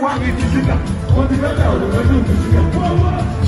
wá ní ti síkà. Wọ́n ti fẹ́ tẹ̀ ọ̀dọ̀ lójú ìlú síkà.